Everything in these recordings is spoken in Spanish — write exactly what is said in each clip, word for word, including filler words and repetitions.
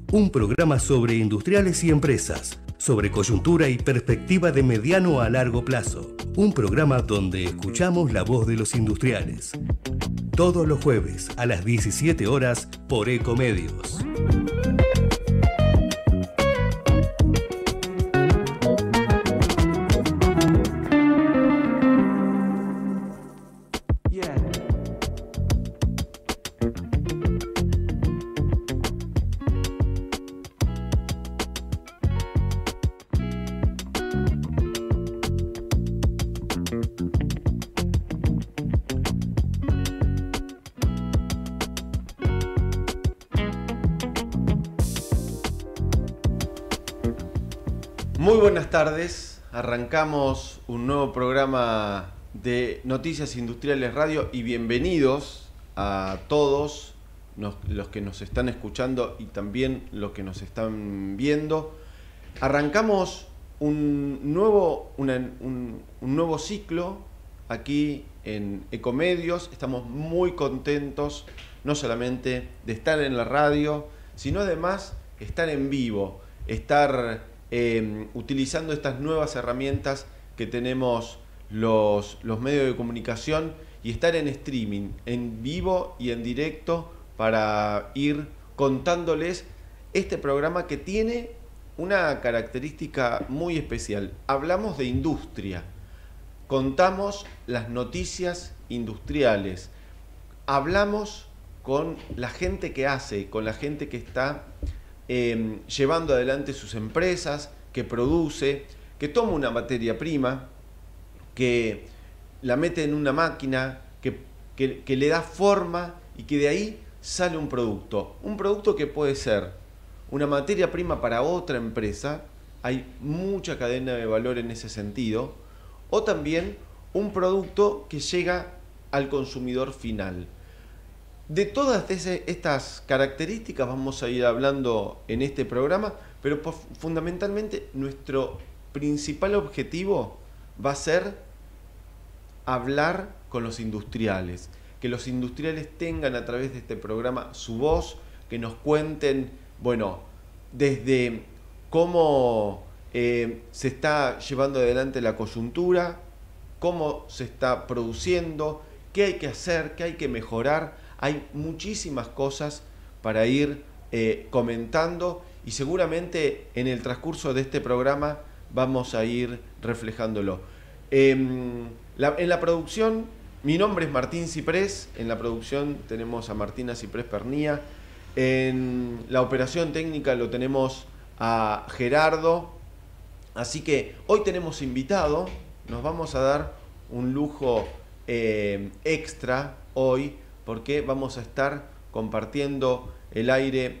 Un programa sobre industriales y empresas, sobre coyuntura y perspectiva de mediano a largo plazo. Un programa donde escuchamos la voz de los industriales. Todos los jueves a las diecisiete horas por Ecomedios. Muy buenas tardes, arrancamos un nuevo programa de Noticias Industriales Radio y bienvenidos a todos nos, los que nos están escuchando y también los que nos están viendo. Arrancamos un nuevo, una, un, un nuevo ciclo aquí en Ecomedios. Estamos muy contentos no solamente de estar en la radio, sino además estar en vivo, estar Eh, utilizando estas nuevas herramientas que tenemos los, los medios de comunicación y estar en streaming, en vivo y en directo para ir contándoles este programa que tiene una característica muy especial. Hablamos de industria, contamos las noticias industriales, hablamos con la gente que hace, con la gente que está Eh, llevando adelante sus empresas, que produce, que toma una materia prima, que la mete en una máquina, que, que, que le da forma y que de ahí sale un producto. Un producto que puede ser una materia prima para otra empresa, hay mucha cadena de valor en ese sentido, o también un producto que llega al consumidor final. De todas estas características vamos a ir hablando en este programa, pero fundamentalmente nuestro principal objetivo va a ser hablar con los industriales, que los industriales tengan a través de este programa su voz, que nos cuenten, bueno, desde cómo eh, se está llevando adelante la coyuntura, cómo se está produciendo, qué hay que hacer, qué hay que mejorar. Hay muchísimas cosas para ir eh, comentando y seguramente en el transcurso de este programa vamos a ir reflejándolo. Eh, la, en la producción, mi nombre es Martín Ciprés, en la producción tenemos a Martina Ciprés Pernía, en la operación técnica lo tenemos a Gerardo, así que hoy tenemos invitado, nos vamos a dar un lujo eh, extra hoy, porque vamos a estar compartiendo el aire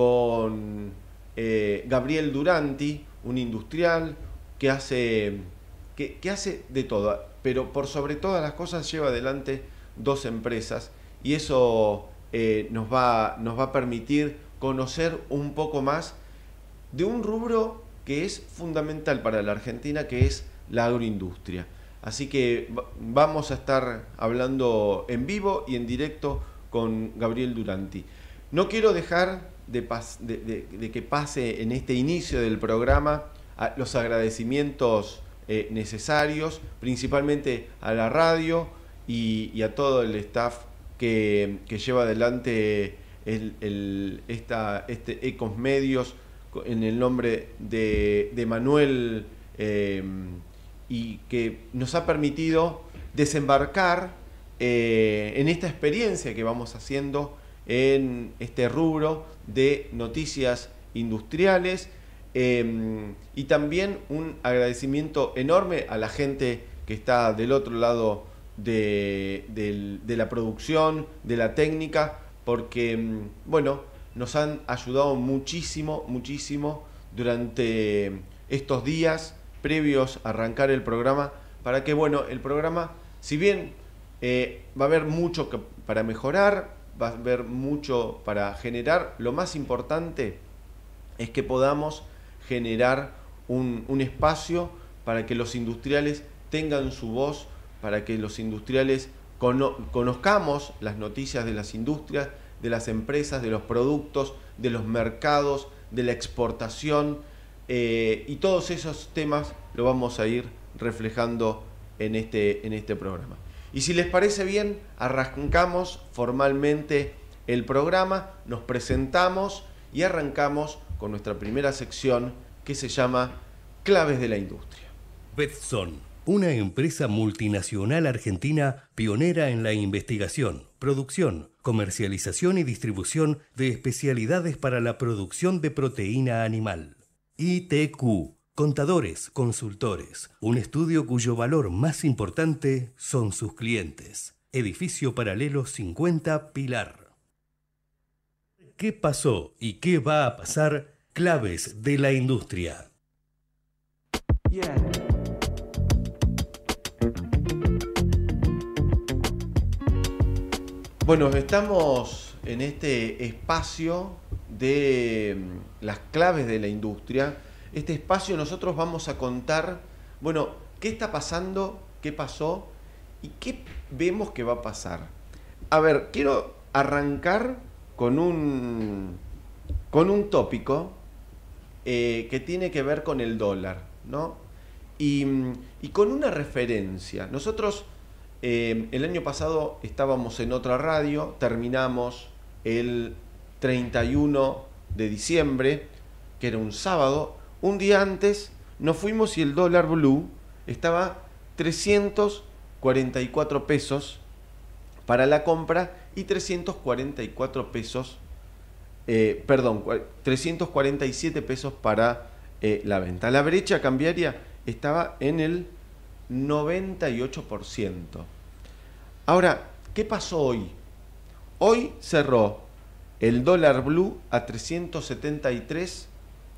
con eh, Gabriel Duranti, un industrial que hace, que, que hace de todo, pero por sobre todas las cosas lleva adelante dos empresas y eso eh, nos va, nos va a permitir conocer un poco más de un rubro que es fundamental para la Argentina, que es la agroindustria. Así que vamos a estar hablando en vivo y en directo con Gabriel Duranti. No quiero dejar de, pas de, de, de que pase en este inicio del programa a los agradecimientos eh, necesarios, principalmente a la radio y, y a todo el staff que, que lleva adelante el, el, esta, este Ecomedios en el nombre de, de Manuel eh, y que nos ha permitido desembarcar eh, en esta experiencia que vamos haciendo en este rubro de noticias industriales eh, y también un agradecimiento enorme a la gente que está del otro lado de, de, de la producción, de la técnica, porque bueno, nos han ayudado muchísimo, muchísimo durante estos días previos a arrancar el programa, para que, bueno, el programa, si bien eh, va a haber mucho que, para mejorar, va a haber mucho para generar, lo más importante es que podamos generar un, un espacio para que los industriales tengan su voz, para que los industriales cono- conozcamos las noticias de las industrias, de las empresas, de los productos, de los mercados, de la exportación, eh, y todos esos temas lo vamos a ir reflejando en este, en este programa. Y si les parece bien, arrancamos formalmente el programa, nos presentamos y arrancamos con nuestra primera sección que se llama Claves de la Industria. Betson, una empresa multinacional argentina pionera en la investigación, producción, comercialización y distribución de especialidades para la producción de proteína animal. I T Q, contadores, consultores, un estudio cuyo valor más importante son sus clientes. Edificio Paralelo cincuenta Pilar. ¿Qué pasó y qué va a pasar? Claves de la industria. Yeah. Bueno, estamos en este espacio de las claves de la industria. Este espacio nosotros vamos a contar, bueno, qué está pasando, qué pasó y qué vemos que va a pasar. A ver, quiero arrancar con un, con un tópico eh, que tiene que ver con el dólar, ¿no? Y, y con una referencia. Nosotros eh, el año pasado estábamos en otra radio, terminamos el treinta y uno de diciembre, que era un sábado. Un día antes nos fuimos y el dólar blue estaba trescientos cuarenta y cuatro pesos para la compra y trescientos cuarenta y cuatro pesos, eh, perdón, trescientos cuarenta y siete pesos para eh, la venta. La brecha cambiaria estaba en el noventa y ocho por ciento. Ahora, ¿qué pasó hoy? Hoy cerró el dólar blue a trescientos setenta y tres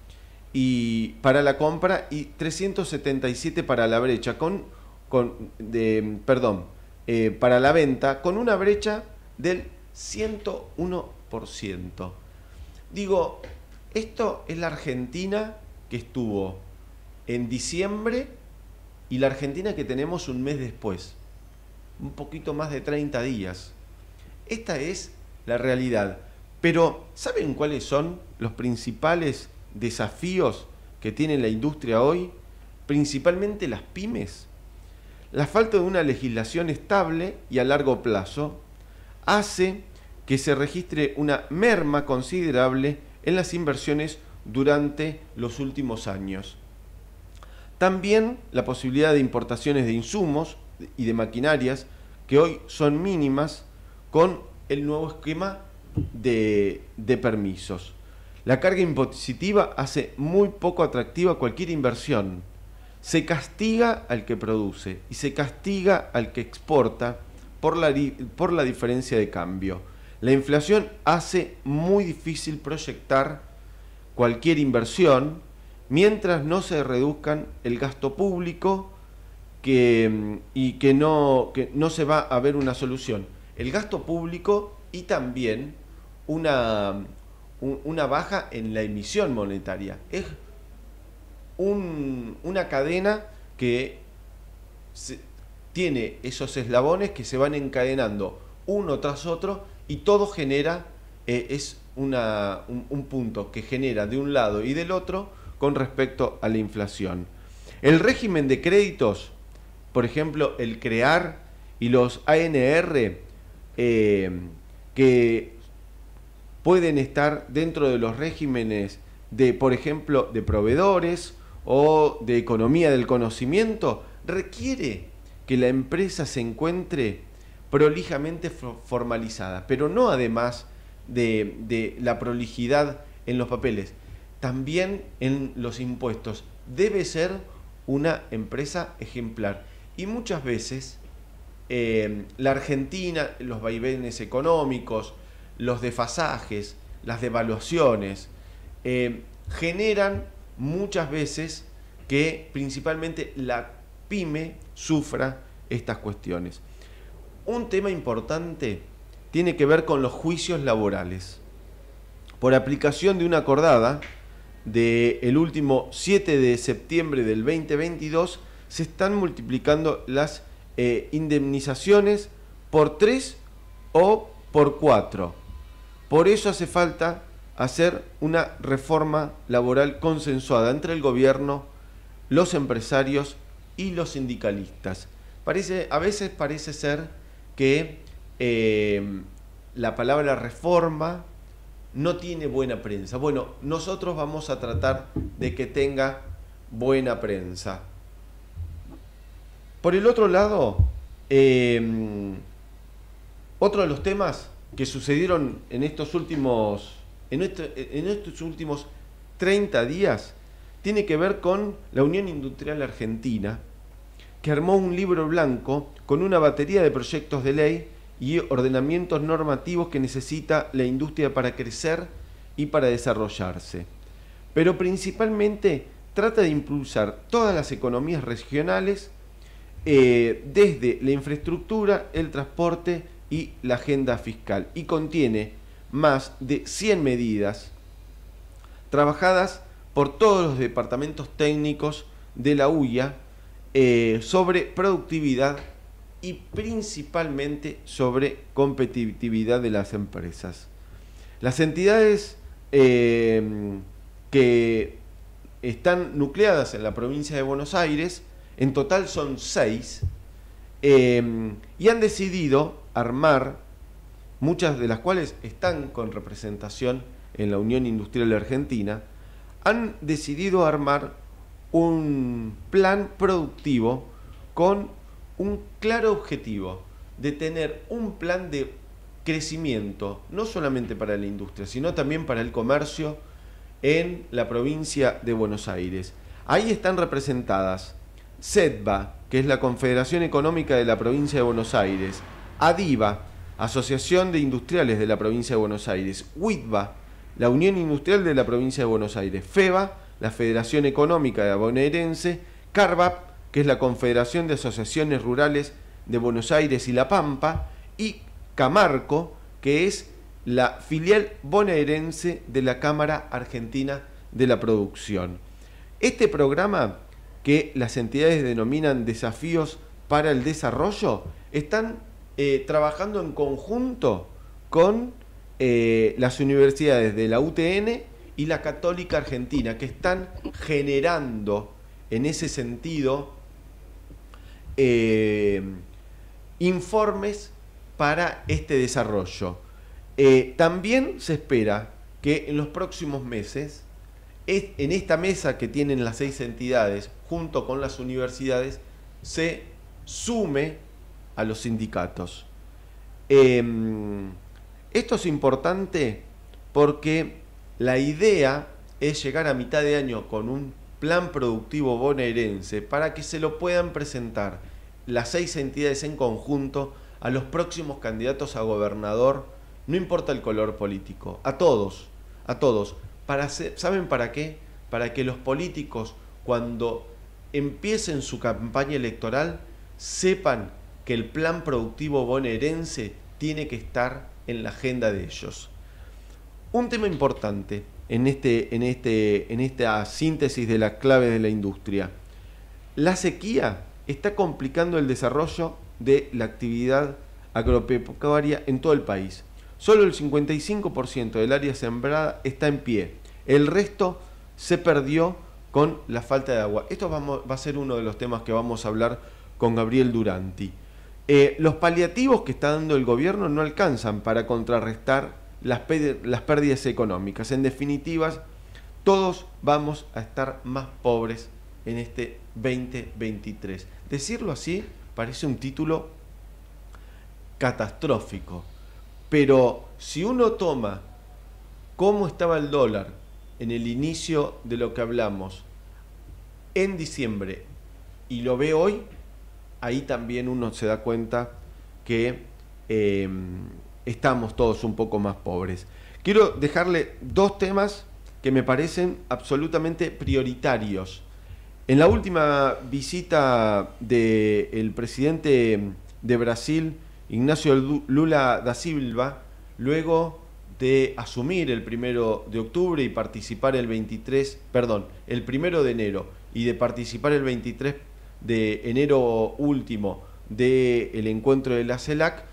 y para la compra y trescientos setenta y siete para la brecha, con, con de, perdón, eh, para la venta, con una brecha del ciento uno por ciento. Digo, esto es la Argentina que estuvo en diciembre y la Argentina que tenemos un mes después, un poquito más de treinta días. Esta es la realidad. Pero, ¿saben cuáles son los principales desafíos que tiene la industria hoy? Principalmente las pymes. La falta de una legislación estable y a largo plazo hace que se registre una merma considerable en las inversiones durante los últimos años. También la posibilidad de importaciones de insumos y de maquinarias que hoy son mínimas con el nuevo esquema de, de permisos. La carga impositiva hace muy poco atractiva cualquier inversión. Se castiga al que produce y se castiga al que exporta por la, por la diferencia de cambio. La inflación hace muy difícil proyectar cualquier inversión mientras no se reduzcan el gasto público que, y que no, que no se va a ver una solución. El gasto público y también una, un, una baja en la emisión monetaria. Es un, una cadena que se, tiene esos eslabones que se van encadenando uno tras otro y todo genera, eh, es una, un, un punto que genera de un lado y del otro con respecto a la inflación. El régimen de créditos, por ejemplo, el CREAR y los A N R, eh, que pueden estar dentro de los regímenes de, por ejemplo, de proveedores o de economía del conocimiento, requiere que la empresa se encuentre prolijamente formalizada, pero no además de, de la prolijidad en los papeles, también en los impuestos. Debe ser una empresa ejemplar. Y muchas veces eh, la Argentina, los vaivenes económicos, los desfasajes, las devaluaciones, eh, generan muchas veces que principalmente la pyme sufra estas cuestiones. Un tema importante tiene que ver con los juicios laborales. Por aplicación de una acordada del último siete de septiembre del veinte veintidós, se están multiplicando las eh, indemnizaciones por tres o por cuatro. Por eso hace falta hacer una reforma laboral consensuada entre el gobierno, los empresarios y los sindicalistas. Parece, a veces parece ser que eh, la palabra reforma no tiene buena prensa. Bueno, nosotros vamos a tratar de que tenga buena prensa. Por el otro lado, eh, otro de los temas que sucedieron en estos últimos, en, este, en estos últimos treinta días tiene que ver con la Unión Industrial Argentina, que armó un libro blanco con una batería de proyectos de ley y ordenamientos normativos que necesita la industria para crecer y para desarrollarse. Pero principalmente trata de impulsar todas las economías regionales, eh, desde la infraestructura, el transporte y la agenda fiscal, y contiene más de cien medidas trabajadas por todos los departamentos técnicos de la U I A eh, sobre productividad y principalmente sobre competitividad de las empresas. Las entidades eh, que están nucleadas en la provincia de Buenos Aires, en total son seis, eh, y han decidido armar, muchas de las cuales están con representación en la Unión Industrial Argentina, han decidido armar un plan productivo con un claro objetivo de tener un plan de crecimiento, no solamente para la industria, sino también para el comercio en la provincia de Buenos Aires. Ahí están representadas SEDBA, que es la Confederación Económica de la Provincia de Buenos Aires, ADIVA, Asociación de Industriales de la Provincia de Buenos Aires, UITBA, la Unión Industrial de la Provincia de Buenos Aires, FEBA, la Federación Económica de Bonaerense, CARVAP, que es la Confederación de Asociaciones Rurales de Buenos Aires y La Pampa, y Camarco, que es la filial bonaerense de la Cámara Argentina de la Producción. Este programa, que las entidades denominan Desafíos para el Desarrollo, están eh, trabajando en conjunto con eh, las universidades de la U T N y la Católica Argentina, que están generando en ese sentido eh, informes para este desarrollo. Eh, también se espera que en los próximos meses, es, en esta mesa que tienen las seis entidades, junto con las universidades, se sume a los sindicatos. Eh, esto es importante porque la idea es llegar a mitad de año con un plan productivo bonaerense para que se lo puedan presentar las seis entidades en conjunto a los próximos candidatos a gobernador, no importa el color político, a todos, a todos. Para hacer, ¿saben para qué? Para que los políticos, cuando empiecen su campaña electoral, sepan que el plan productivo bonaerense tiene que estar en la agenda de ellos. Un tema importante en, este, en, este, en esta síntesis de las claves de la industria. La sequía está complicando el desarrollo de la actividad agropecuaria en todo el país. Solo el cincuenta y cinco por ciento del área sembrada está en pie. El resto se perdió con la falta de agua. Esto vamos, va a ser uno de los temas que vamos a hablar con Gabriel Duranti. Eh, los paliativos que está dando el gobierno no alcanzan para contrarrestar las, las pérdidas económicas. En definitiva, todos vamos a estar más pobres en este veinte veintitrés. Decirlo así parece un título catastrófico, pero si uno toma cómo estaba el dólar en el inicio de lo que hablamos en diciembre y lo ve hoy, ahí también uno se da cuenta que eh, estamos todos un poco más pobres. Quiero dejarle dos temas que me parecen absolutamente prioritarios. En la última visita del presidente de Brasil, Ignacio Lula da Silva, luego de asumir el primero de octubre y participar el veintitrés, perdón, el primero de enero y de participar el veintitrés de enero último del encuentro de la CELAC,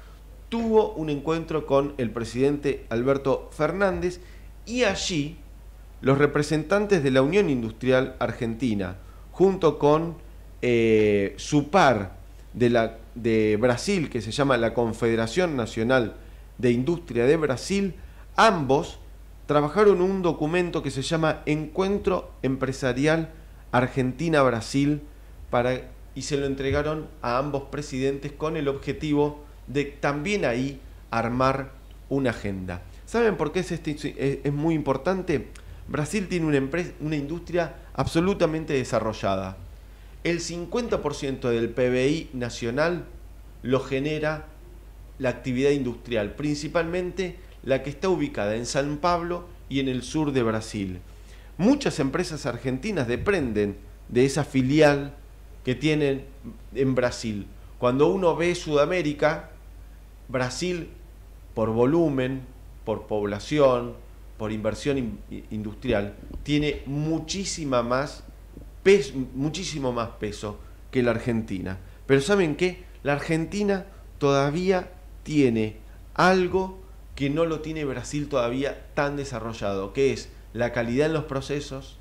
tuvo un encuentro con el presidente Alberto Fernández y allí los representantes de la Unión Industrial Argentina, junto con eh, su par de, la, de Brasil, que se llama la Confederación Nacional de Industria de Brasil, ambos trabajaron un documento que se llama Encuentro Empresarial Argentina-Brasil para, y se lo entregaron a ambos presidentes con el objetivo de también ahí armar una agenda. ¿Saben por qué es, este, es, es muy importante? Brasil tiene una, empresa, una industria absolutamente desarrollada. El cincuenta por ciento del P B I nacional lo genera la actividad industrial, principalmente la que está ubicada en San Pablo y en el sur de Brasil. Muchas empresas argentinas dependen de esa filial que tienen en Brasil. Cuando uno ve Sudamérica, Brasil, por volumen, por población, por inversión in- industrial, tiene muchísima más peso, muchísimo más peso que la Argentina. Pero ¿saben qué? La Argentina todavía tiene algo que no lo tiene Brasil todavía tan desarrollado, que es la calidad en los procesos.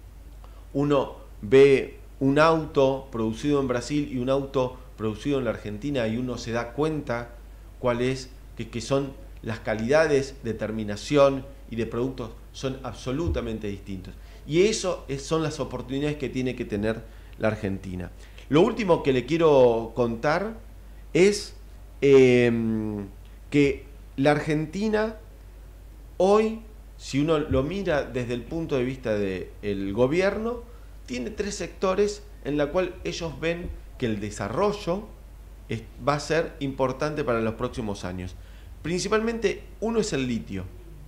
Uno ve un auto producido en Brasil y un auto producido en la Argentina y uno se da cuenta cuál es, que, que son las calidades de terminación y de productos son absolutamente distintos. Y eso es, son las oportunidades que tiene que tener la Argentina. Lo último que le quiero contar es eh, que la Argentina hoy, si uno lo mira desde el punto de vista del gobierno, tiene tres sectores en la cual ellos ven que el desarrollo es, va a ser importante para los próximos años. Principalmente uno es el litio,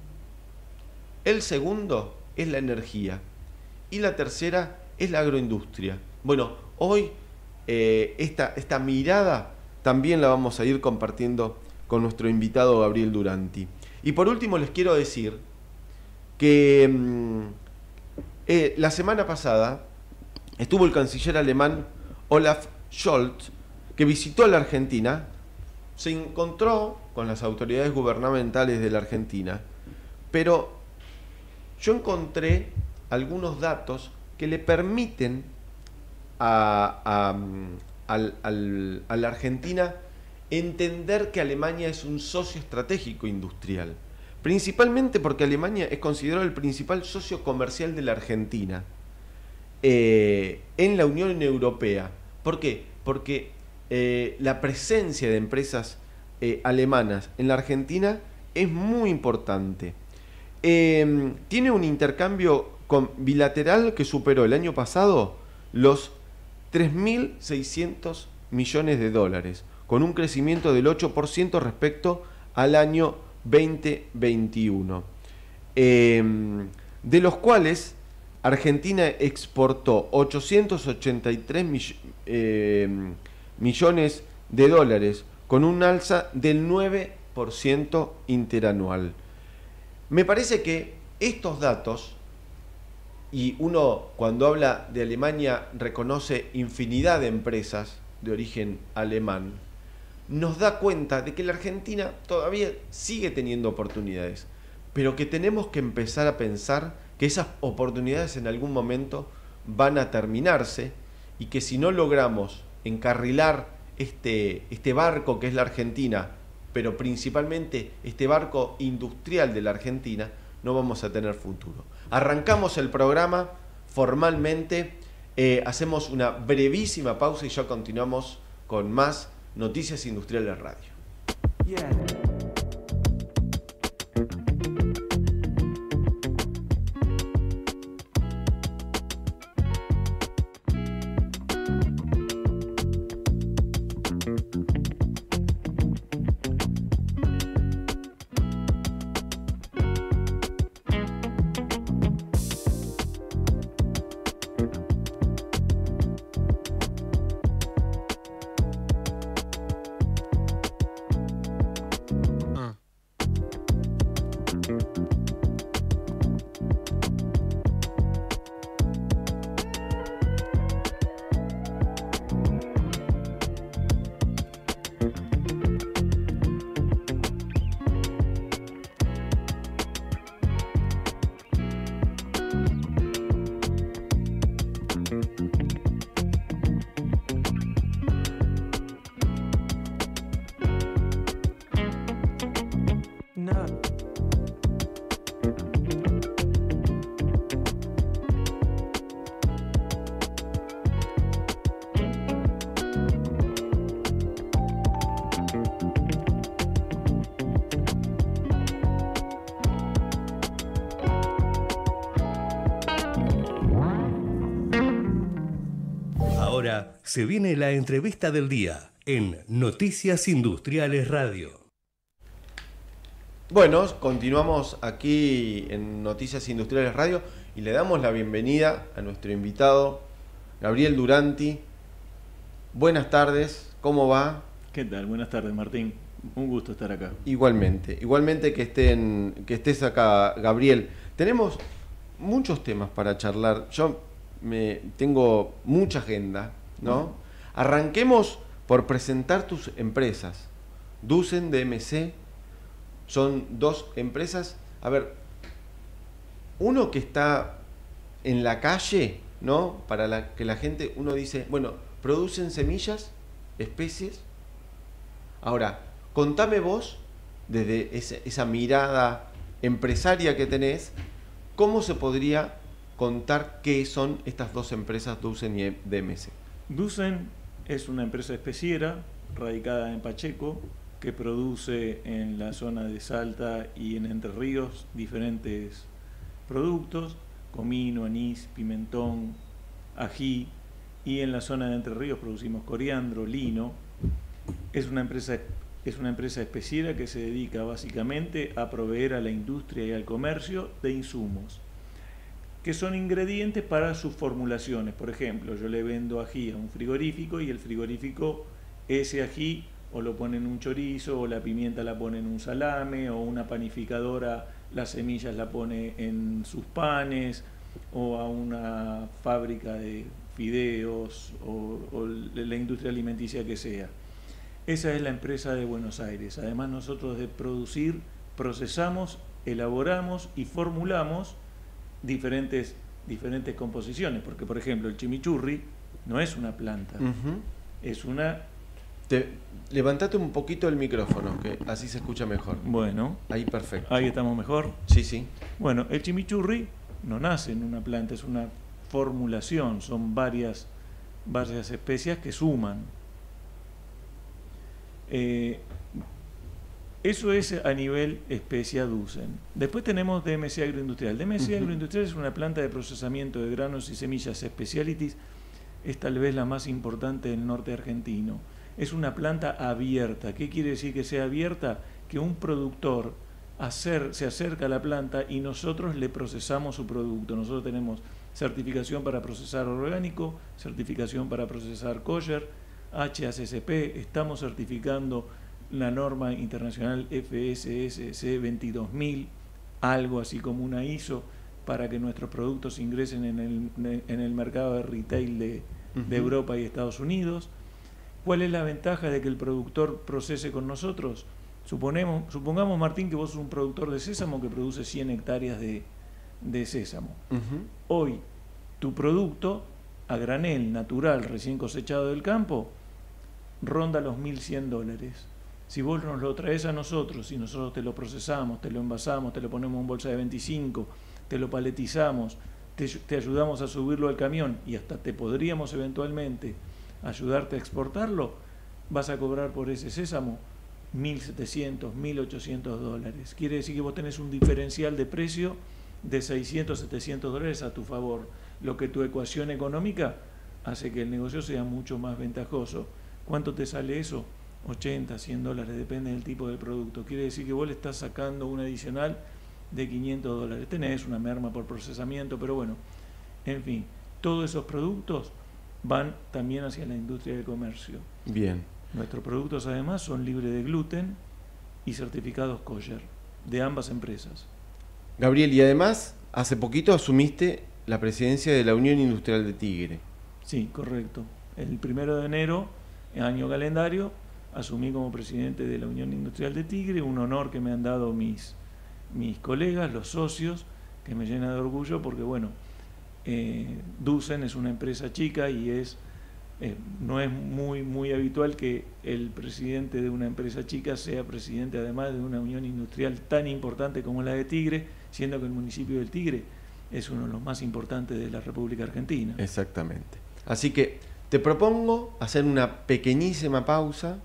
el segundo es la energía y la tercera es la agroindustria. Bueno, hoy eh, esta, esta mirada también la vamos a ir compartiendo con nuestro invitado Gabriel Duranti. Y por último les quiero decir que mmm, eh, la semana pasada estuvo el canciller alemán Olaf Scholz, que visitó la Argentina, se encontró con las autoridades gubernamentales de la Argentina, pero yo encontré algunos datos que le permiten a, a, al, al, a la Argentina entender que Alemania es un socio estratégico industrial, principalmente porque Alemania es considerado el principal socio comercial de la Argentina eh, en la Unión Europea. ¿Por qué? Porque eh, la presencia de empresas eh, alemanas en la Argentina es muy importante. Eh, tiene un intercambio con, bilateral que superó el año pasado los tres mil seiscientos millones de dólares, con un crecimiento del ocho por ciento respecto al año veinte veintiuno, eh, de los cuales Argentina exportó ochocientos ochenta y tres mill- eh, millones de dólares, con un alza del nueve por ciento interanual. Me parece que estos datos, y uno cuando habla de Alemania reconoce infinidad de empresas de origen alemán, nos da cuenta de que la Argentina todavía sigue teniendo oportunidades, pero que tenemos que empezar a pensar que esas oportunidades en algún momento van a terminarse y que si no logramos encarrilar este, este barco que es la Argentina, pero principalmente este barco industrial de la Argentina, no vamos a tener futuro. Arrancamos el programa formalmente, eh, hacemos una brevísima pausa y ya continuamos con más Noticias Industriales Radio. Yeah. ahora se viene la entrevista del día en Noticias Industriales Radio. Bueno, continuamos aquí en Noticias Industriales Radio y le damos la bienvenida a nuestro invitado, Gabriel Duranti. Buenas tardes, ¿cómo va? ¿Qué tal? Buenas tardes, Martín. Un gusto estar acá. Igualmente, igualmente que, estén, que estés acá, Gabriel. Tenemos muchos temas para charlar. Yo me tengo mucha agenda, ¿no? Bueno. Arranquemos por presentar tus empresas. Dusen, D M C, son dos empresas. A ver, uno que está en la calle, ¿no? Para la, que la gente, uno dice, bueno, producen semillas, especies. Ahora, contame vos, desde esa, esa mirada empresaria que tenés, ¿cómo se podría contar qué son estas dos empresas, Dusen y D M C? Dusen es una empresa especiera radicada en Pacheco que produce en la zona de Salta y en Entre Ríos diferentes productos, comino, anís, pimentón, ají, y en la zona de Entre Ríos producimos coriandro, lino. Es una empresa Es una empresa especiera que se dedica básicamente a proveer a la industria y al comercio de insumos, que son ingredientes para sus formulaciones. Por ejemplo, yo le vendo ají a un frigorífico y el frigorífico ese ají o lo pone en un chorizo, o la pimienta la pone en un salame, o una panificadora las semillas la pone en sus panes, o a una fábrica de fideos, o, o la industria alimenticia que sea. Esa es la empresa de Buenos Aires. Además, nosotros de producir, procesamos, elaboramos y formulamos diferentes, diferentes composiciones. Porque, por ejemplo, el chimichurri no es una planta, uh-huh. es una... Te, levantate un poquito el micrófono, que así se escucha mejor. Bueno. Ahí perfecto. Ahí estamos mejor. Sí, sí. Bueno, el chimichurri no nace en una planta, es una formulación. Son varias, varias especias que suman. Eh, eso es a nivel especia Dusen. Después tenemos D M C Agroindustrial. D M C uh-huh. Agroindustrial es una planta de procesamiento de granos y semillas specialities. Es tal vez la más importante del norte argentino. Es una planta abierta. ¿Qué quiere decir que sea abierta? Que un productor hacer, se acerca a la planta y nosotros le procesamos su producto. Nosotros tenemos certificación para procesar orgánico, certificación para procesar kosher, H A C C P, estamos certificando la norma internacional F S S C veintidós mil, algo así como una I S O, para que nuestros productos ingresen en el, en el mercado de retail de, uh-huh. de Europa y Estados Unidos. ¿Cuál es la ventaja de que el productor procese con nosotros? Suponemos, supongamos, Martín, que vos sos un productor de sésamo que produce cien hectáreas de, de sésamo. Uh-huh. Hoy, tu producto a granel, natural, recién cosechado del campo, ronda los mil cien dólares. Si vos nos lo traes a nosotros y nosotros te lo procesamos, te lo envasamos, te lo ponemos en bolsa de veinticinco, te lo paletizamos, te, te ayudamos a subirlo al camión y hasta te podríamos eventualmente ayudarte a exportarlo, vas a cobrar por ese sésamo mil setecientos, mil ochocientos dólares. Quiere decir que vos tenés un diferencial de precio de seiscientos, setecientos dólares a tu favor, lo que tu ecuación económica hace que el negocio sea mucho más ventajoso. ¿Cuánto te sale eso? ochenta, cien dólares, depende del tipo de producto. Quiere decir que vos le estás sacando un adicional de quinientos dólares. Tenés una merma por procesamiento, pero bueno, en fin, todos esos productos van también hacia la industria del comercio. Bien. Nuestros productos además son libres de gluten y certificados kosher de ambas empresas. Gabriel, y además, hace poquito asumiste la presidencia de la Unión Industrial de Tigre. Sí, correcto. El primero de enero, año calendario, asumí como presidente de la Unión Industrial de Tigre, un honor que me han dado mis, mis colegas, los socios, que me llena de orgullo porque, bueno, eh, Dusen es una empresa chica y es eh, no es muy, muy habitual que el presidente de una empresa chica sea presidente además de una unión industrial tan importante como la de Tigre, siendo que el municipio del Tigre es uno de los más importantes de la República Argentina. Exactamente. Así que te propongo hacer una pequeñísima pausa.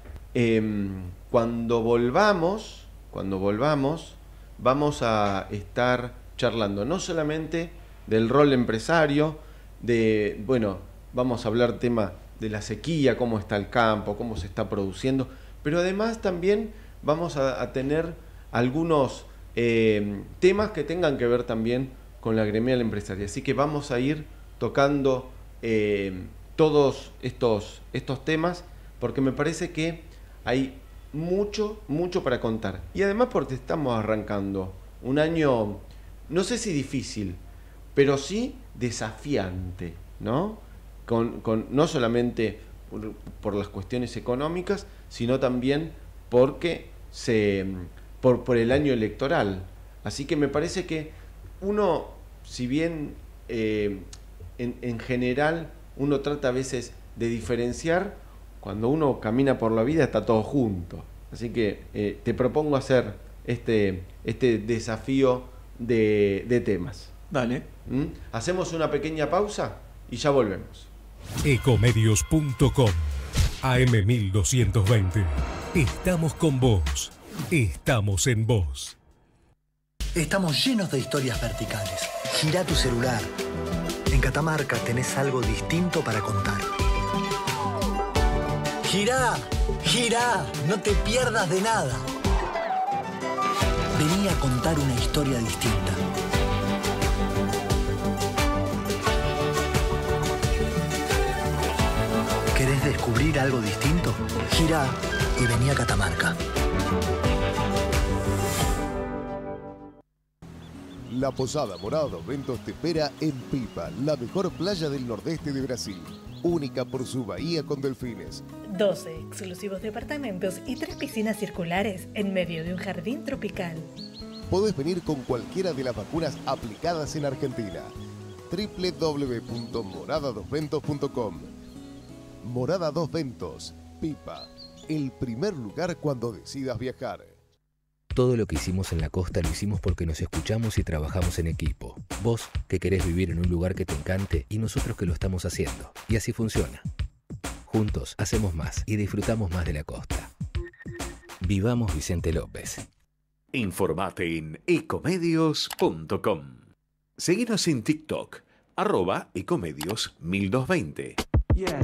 Eh, cuando volvamos, cuando volvamos, vamos a estar charlando no solamente del rol empresario, de, bueno, vamos a hablar tema de la sequía, cómo está el campo, cómo se está produciendo, pero además también vamos a, a tener algunos eh, temas que tengan que ver también con la gremial empresaria. Así que vamos a ir tocando eh, todos estos, estos temas, porque me parece que hay mucho, mucho para contar. Y además porque estamos arrancando un año, no sé si difícil, pero sí desafiante, ¿no? Con, con, no solamente por, por las cuestiones económicas, sino también porque se, por, por el año electoral. Así que me parece que uno, si bien eh, en, en general uno trata a veces de diferenciar, cuando uno camina por la vida está todo junto. Así que eh, te propongo hacer este, este desafío de, de temas. Dale. ¿Mm? Hacemos una pequeña pausa y ya volvemos. Ecomedios punto com, A M mil doscientos veinte. Estamos con vos. Estamos en vos. Estamos llenos de historias verticales. Girá tu celular. En Catamarca tenés algo distinto para contar. Girá, girá, no te pierdas de nada. Vení a contar una historia distinta. ¿Querés descubrir algo distinto? Girá y vení a Catamarca. La Posada Morada dos Ventos te espera en Pipa, la mejor playa del nordeste de Brasil. Única por su bahía con delfines. doce exclusivos departamentos y tres piscinas circulares en medio de un jardín tropical. Podés venir con cualquiera de las vacunas aplicadas en Argentina. doble u doble u doble u punto morada dos ventos punto com. Morada dos Ventos, Pipa, el primer lugar cuando decidas viajar. Todo lo que hicimos en la costa lo hicimos porque nos escuchamos y trabajamos en equipo. Vos, que querés vivir en un lugar que te encante, y nosotros que lo estamos haciendo. Y así funciona. Juntos hacemos más y disfrutamos más de la costa. Vivamos Vicente López. Informate en ecomedios punto com. Seguinos en TikTok, arroba ecomedios mil doscientos veinte. Yeah.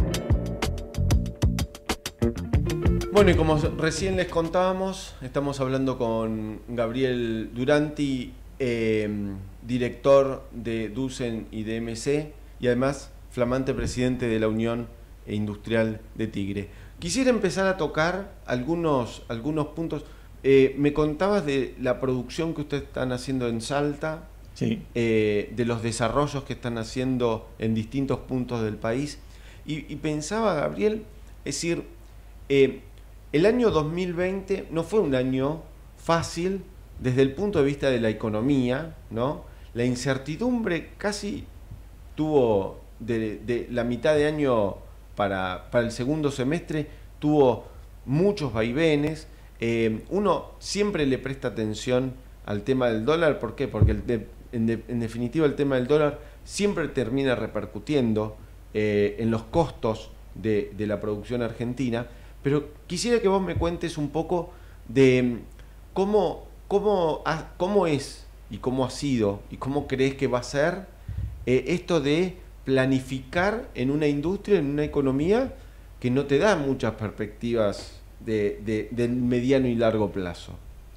Bueno, y como recién les contábamos, estamos hablando con Gabriel Duranti, eh, director de Dusen y de M C, y además flamante presidente de la Unión Industrial de Tigre. Quisiera empezar a tocar algunos, algunos puntos. Eh, me contabas de la producción que ustedes están haciendo en Salta, sí. eh, de los desarrollos que están haciendo en distintos puntos del país, y, y pensaba, Gabriel, es decir, eh, el año dos mil veinte no fue un año fácil desde el punto de vista de la economía, ¿no? La incertidumbre casi tuvo, de, de la mitad de año para, para el segundo semestre, tuvo muchos vaivenes. Eh, uno siempre le presta atención al tema del dólar. ¿Por qué? Porque el de, en, de, en definitiva el tema del dólar siempre termina repercutiendo eh, en los costos de, de la producción argentina. Pero quisiera que vos me cuentes un poco de cómo, cómo, ha, cómo es y cómo ha sido y cómo crees que va a ser eh, esto de planificar en una industria, en una economía que no te da muchas perspectivas de, de, del mediano y largo plazo.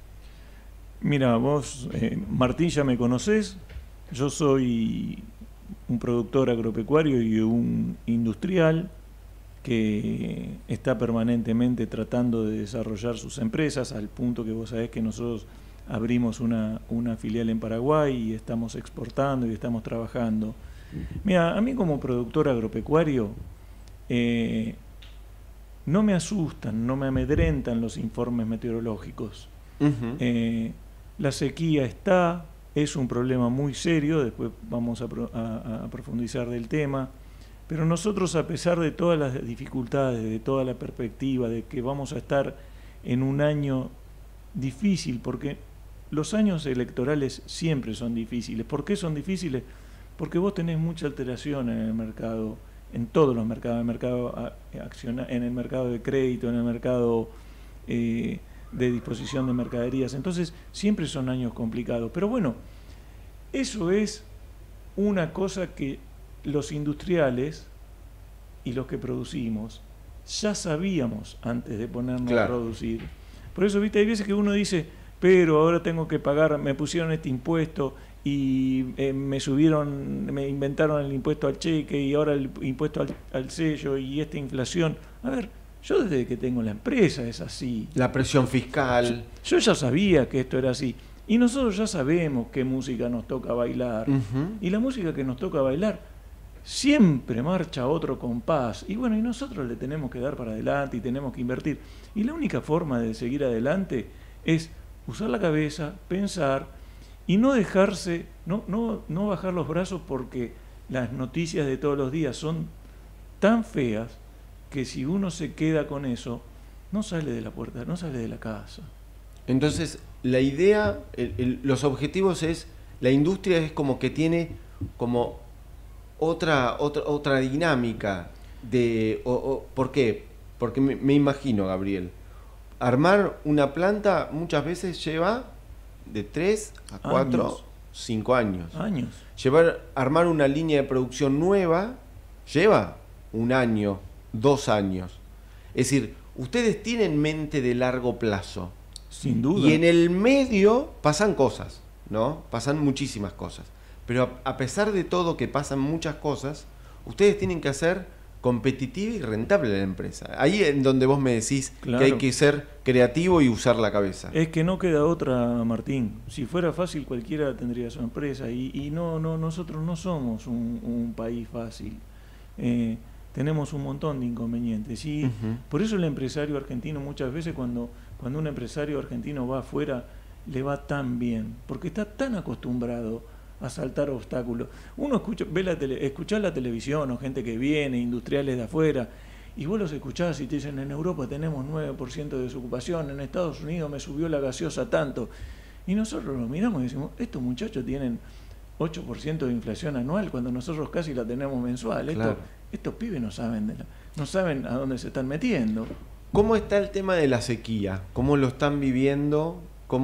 Mira, vos, eh, Martín, ya me conocés. Yo soy un productor agropecuario y un industrial que está permanentemente tratando de desarrollar sus empresas, al punto que vos sabés que nosotros abrimos una, una filial en Paraguay y estamos exportando y estamos trabajando. Mira, a mí como productor agropecuario eh, no me asustan, no me amedrentan los informes meteorológicos. Uh-huh. eh, la sequía está, es un problema muy serio, después vamos a, a, a profundizar del tema. Pero nosotros, a pesar de todas las dificultades, de toda la perspectiva, de que vamos a estar en un año difícil, porque los años electorales siempre son difíciles. ¿Por qué son difíciles? Porque vos tenés mucha alteración en el mercado, en todos los mercados, en el mercado, acciona, en el mercado de crédito, en el mercado eh, de disposición de mercaderías. Entonces, siempre son años complicados. Pero bueno, eso es una cosa que los industriales y los que producimos ya sabíamos antes de ponernos Claro. a producir. Por eso, viste, hay veces que uno dice, pero ahora tengo que pagar, me pusieron este impuesto y eh, me subieron, me inventaron el impuesto al cheque y ahora el impuesto al, al sello y esta inflación. A ver, yo desde que tengo la empresa es así. La presión fiscal. Yo ya sabía que esto era así. Y nosotros ya sabemos qué música nos toca bailar. Ujú. Y la música que nos toca bailar siempre marcha a otro compás. Y bueno, y nosotros le tenemos que dar para adelante y tenemos que invertir. Y la única forma de seguir adelante es usar la cabeza, pensar y no dejarse, no, no, no bajar los brazos porque las noticias de todos los días son tan feas que si uno se queda con eso, no sale de la puerta, no sale de la casa. Entonces, la idea, el- el- los objetivos es, la industria es como que tiene como otra otra, otra dinámica de... O, o- ¿Por qué? Porque me, me imagino, Gabriel, armar una planta muchas veces lleva de tres a cuatro, Años. cinco años. Años. Llevar, armar una línea de producción nueva lleva un año, dos años. Es decir, ustedes tienen mente de largo plazo. Sin duda. Y en el medio pasan cosas, ¿no? Pasan muchísimas cosas. Pero a, a pesar de todo que pasan muchas cosas, ustedes tienen que hacer competitiva y rentable la empresa. Ahí es donde vos me decís Claro. que hay que ser creativo y usar la cabeza. Es que no queda otra, Martín. Si fuera fácil, cualquiera tendría su empresa. Y, y no, no, nosotros no somos un, un país fácil. Eh, tenemos un montón de inconvenientes. Y Ujú. por eso el empresario argentino, muchas veces cuando, cuando un empresario argentino va afuera, le va tan bien. Porque está tan acostumbrado a saltar obstáculos. Uno escucha, ve la tele, escuchá la televisión o gente que viene, industriales de afuera, y vos los escuchás y te dicen, en Europa tenemos nueve por ciento de desocupación, en Estados Unidos me subió la gaseosa tanto. Y nosotros lo miramos y decimos, estos muchachos tienen ocho por ciento de inflación anual cuando nosotros casi la tenemos mensual. Esto- Claro. estos pibes no saben, de la- no saben a dónde se están metiendo. ¿Cómo está el tema de la sequía? ¿Cómo lo están viviendo?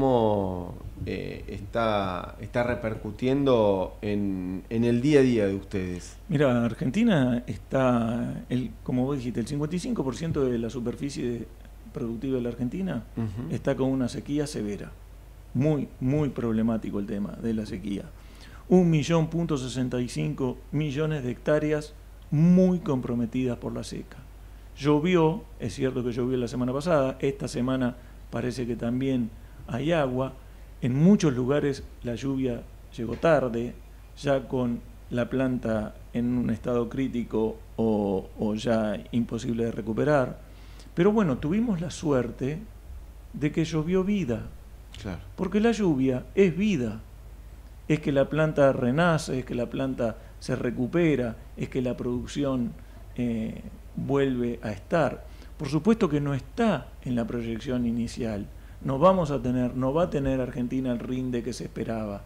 ¿Cómo eh, está, está repercutiendo en, en el día a día de ustedes? Mira, Argentina está, el, como vos dijiste, el cincuenta y cinco por ciento de la superficie de- productiva de la Argentina Ujú. está con una sequía severa. Muy, muy problemático el tema de la sequía. Un millón punto sesenta y cinco millones de hectáreas muy comprometidas por la seca. Llovió, es cierto que llovió la semana pasada, esta semana parece que también hay agua. En muchos lugares la lluvia llegó tarde, ya con la planta en un estado crítico o, o ya imposible de recuperar. Pero bueno, tuvimos la suerte de que llovió vida, Claro. porque la lluvia es vida. Es que la planta renace, es que la planta se recupera, es que la producción eh, vuelve a estar. Por supuesto que no está en la proyección inicial. No vamos a tener, no va a tener Argentina el rinde que se esperaba.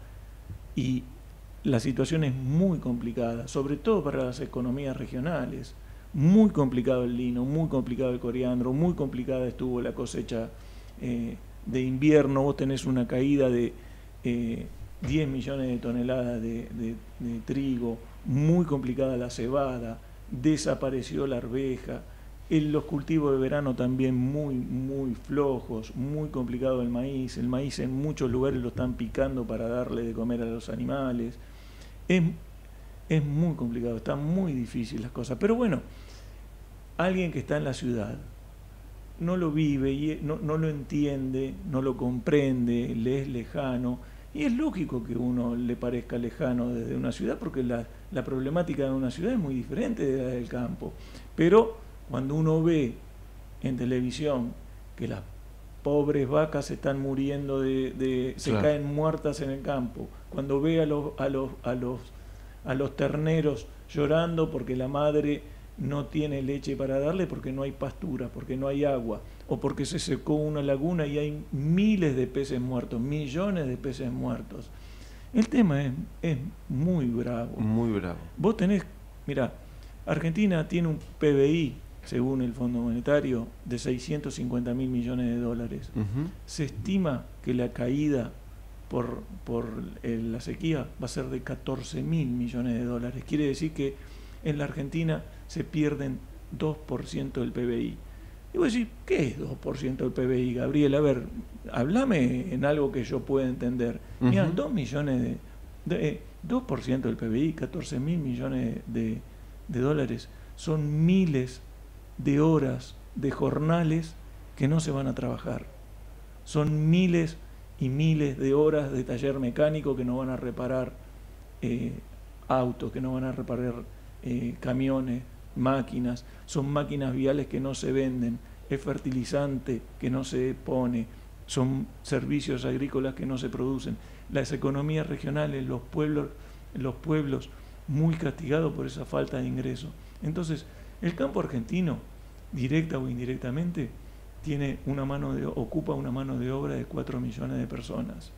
Y la situación es muy complicada, sobre todo para las economías regionales. Muy complicado el lino, muy complicado el coriandro, muy complicada estuvo la cosecha eh, de invierno. Vos tenés una caída de eh, diez millones de toneladas de, de- de trigo, muy complicada la cebada, desapareció la arveja, en los cultivos de verano también muy, muy flojos, muy complicado el maíz. El maíz en muchos lugares lo están picando para darle de comer a los animales. Es, es muy complicado, está muy difícil las cosas. Pero bueno, alguien que está en la ciudad no lo vive, y no, no lo entiende, no lo comprende, le es lejano. Y es lógico que uno le parezca lejano desde una ciudad, porque la, la problemática de una ciudad es muy diferente de la del campo. Pero cuando uno ve en televisión que las pobres vacas se están muriendo, de, de se Claro. caen muertas en el campo, cuando ve a los, a los, a los, a los terneros llorando porque la madre no tiene leche para darle porque no hay pastura, porque no hay agua, o porque se secó una laguna y hay miles de peces muertos, millones de peces muertos. El tema es, es muy bravo. Muy bravo. Vos tenés, mira, Argentina tiene un P B I, según el Fondo Monetario, de seiscientos cincuenta mil millones de dólares. Ujú. Se estima que la caída por, por eh, la sequía va a ser de catorce mil millones de dólares. Quiere decir que en la Argentina se pierden dos por ciento del P B I. Y vos decís, ¿qué es dos por ciento del P B I, Gabriel? A ver, hablame en algo que yo pueda entender. Uh-huh. Mira, dos millones de, de eh, dos por ciento del P B I, catorce mil millones de, de dólares, son miles de horas de jornales que no se van a trabajar. Son miles y miles de horas de taller mecánico que no van a reparar eh, autos, que no van a reparar eh, camiones, máquinas. Son máquinas viales que no se venden, es fertilizante que no se pone, son servicios agrícolas que no se producen. Las economías regionales, los pueblos, los pueblos muy castigados por esa falta de ingreso. Entonces, el campo argentino, directa o indirectamente, tiene una mano de, ocupa una mano de obra de cuatro millones de personas.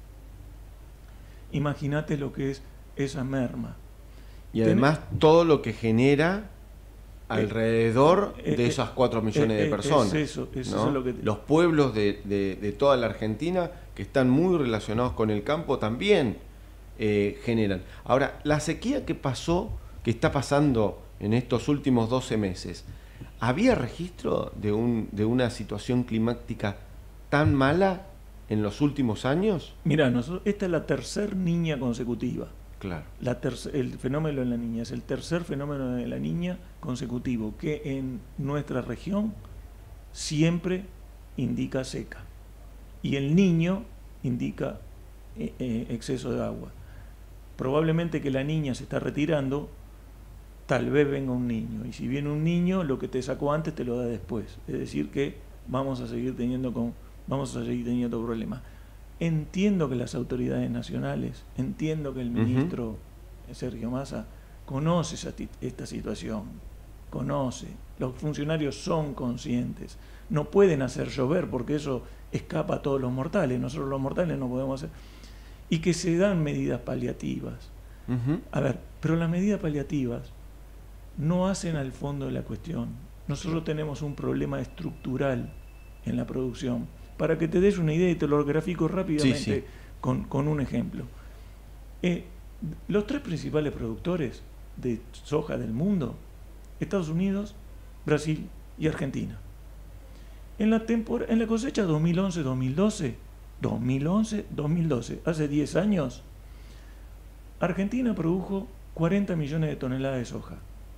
Imagínate lo que es esa merma. Y además Ten, todo lo que genera alrededor eh, de esas cuatro millones eh, de personas. Es eso, eso ¿no? es lo que te... Los pueblos de, de, de toda la Argentina que están muy relacionados con el campo también eh, generan. Ahora, la sequía que pasó, que está pasando en estos últimos doce meses, ¿había registro de, un, de una situación climática tan mala en los últimos años? Mirá, nosotros, esta es la tercera niña consecutiva. Claro. La tercer, el fenómeno de la niña es el tercer fenómeno de la niña consecutivo que en nuestra región siempre indica seca. Y el niño indica eh, eh, exceso de agua. Probablemente que la niña se está retirando, tal vez venga un niño. Y si viene un niño, lo que te sacó antes te lo da después. Es decir que vamos a seguir teniendo, con, vamos a seguir teniendo problemas. Entiendo que las autoridades nacionales, entiendo que el ministro uh-huh. Sergio Massa conoce esa, esta situación, conoce, los funcionarios son conscientes, no pueden hacer llover porque eso escapa a todos los mortales, nosotros los mortales no podemos hacer, y que se dan medidas paliativas. Uh-huh. A ver, pero las medidas paliativas no hacen al fondo de la cuestión. Nosotros tenemos un problema estructural en la producción. Para que te des una idea y te lo grafico rápidamente sí, sí. Con, con un ejemplo. Eh, los tres principales productores de soja del mundo, Estados Unidos, Brasil y Argentina. En la, tempor- en la cosecha dos mil once dos mil doce, dos mil once dos mil doce, hace diez años, Argentina produjo cuarenta millones de toneladas de soja.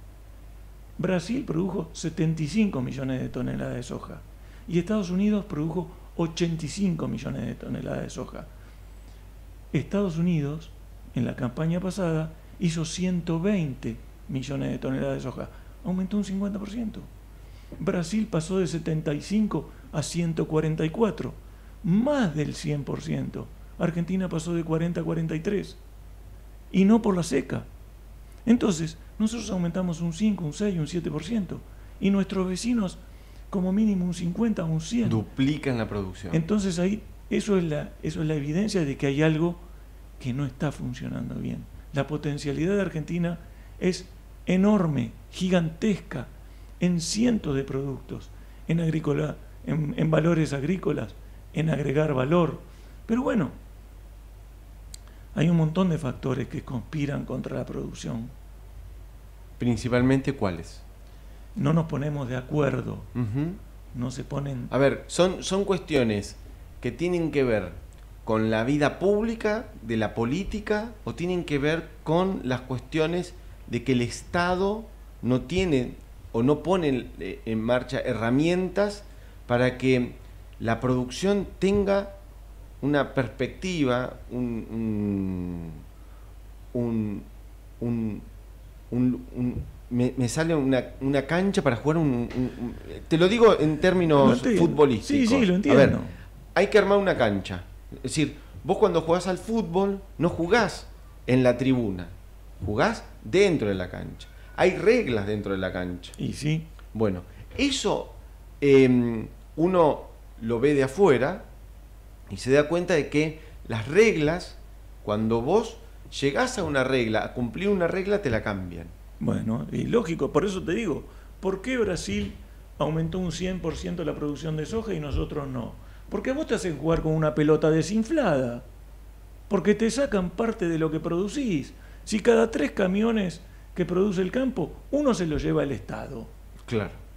Brasil produjo setenta y cinco millones de toneladas de soja. Y Estados Unidos produjo ochenta y cinco millones de toneladas de soja. Estados Unidos, en la campaña pasada, hizo ciento veinte millones de toneladas de soja. Aumentó un cincuenta por ciento. Brasil pasó de setenta y cinco a ciento cuarenta y cuatro, más del cien por ciento. Argentina pasó de cuarenta a cuarenta y tres. Y no por la seca. Entonces, nosotros aumentamos un cinco, un seis, un siete por ciento. Y nuestros vecinos como mínimo un cincuenta o un cien. Duplican la producción. Entonces ahí, eso es la, eso es la evidencia de que hay algo que no está funcionando bien. La potencialidad de Argentina es enorme, gigantesca, en cientos de productos, en agrícola, en, en valores agrícolas, en agregar valor. Pero bueno, hay un montón de factores que conspiran contra la producción. ¿Principalmente cuáles? No nos ponemos de acuerdo, uh-huh. no se ponen... A ver, son, son cuestiones que tienen que ver con la vida pública, de la política, o tienen que ver con las cuestiones de que el Estado no tiene o no pone en marcha herramientas para que la producción tenga una perspectiva, un... un, un, un, un, un Me, me sale una, una cancha para jugar un, un, un... Te lo digo en términos futbolísticos. Sí, sí, lo entiendo. A ver, hay que armar una cancha. Es decir, vos cuando jugás al fútbol no jugás en la tribuna, jugás dentro de la cancha. Hay reglas dentro de la cancha. Y sí. Bueno, eso eh, uno lo ve de afuera y se da cuenta de que las reglas, cuando vos llegás a una regla, a cumplir una regla, te la cambian. Bueno, y lógico, por eso te digo, ¿por qué Brasil aumentó un cien por ciento la producción de soja y nosotros no? Porque vos te hacen jugar con una pelota desinflada, porque te sacan parte de lo que producís. Si cada tres camiones que produce el campo, uno se lo lleva el Estado. Claro.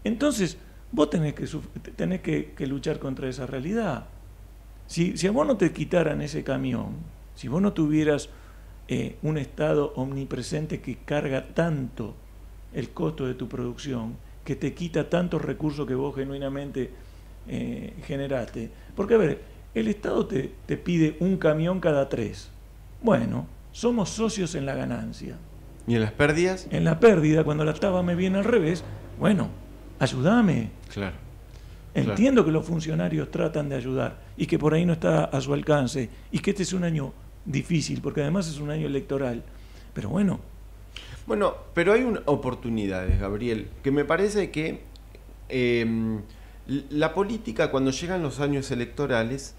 Entonces, vos tenés que, tenés que, que luchar contra esa realidad. Si, si a vos no te quitaran ese camión, si vos no tuvieras eh, un Estado omnipresente que carga tanto el costo de tu producción, que te quita tantos recursos que vos genuinamente eh, generaste. Porque, a ver, el Estado te, te pide un camión cada tres. Bueno, somos socios en la ganancia. ¿Y en las pérdidas? En la pérdida, cuando la taba me viene al revés, bueno, ayúdame. Claro. Entiendo claro. que los funcionarios tratan de ayudar y que por ahí no está a su alcance y que este es un año difícil, porque además es un año electoral. Pero bueno. Bueno, pero hay una oportunidades, Gabriel, que me parece que eh, la política, cuando llegan los años electorales,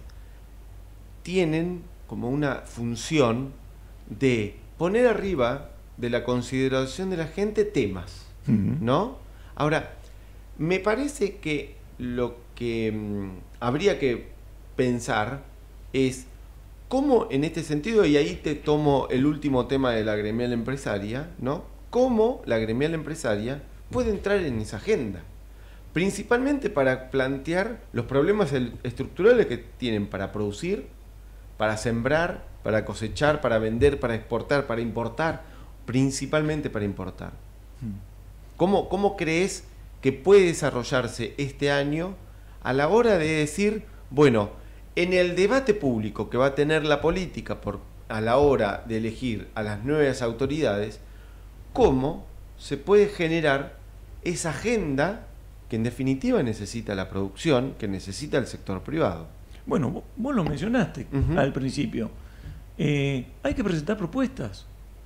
tienen como una función de poner arriba de la consideración de la gente temas, uh-huh. ¿no? Ahora, me parece que lo que mmm, habría que pensar es cómo, en este sentido, y ahí te tomo el último tema de la gremial empresaria, ¿no? Cómo la gremial empresaria puede entrar en esa agenda, principalmente para plantear los problemas estructurales que tienen para producir, para sembrar, para cosechar, para vender, para exportar, para importar, principalmente para importar. ¿Cómo, cómo crees que puede desarrollarse este año a la hora de decir, bueno, en el debate público que va a tener la política por, a la hora de elegir a las nuevas autoridades, cómo se puede generar esa agenda que en definitiva necesita la producción, que necesita el sector privado? Bueno, vos, vos lo mencionaste uh-huh. al principio. Eh, hay que presentar propuestas.